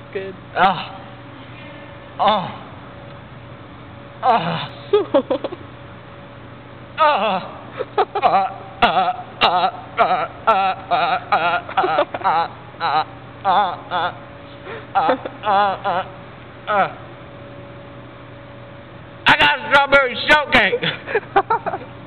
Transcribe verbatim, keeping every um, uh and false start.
Good. Ah. Oh. Ah. I got a strawberry shortcake.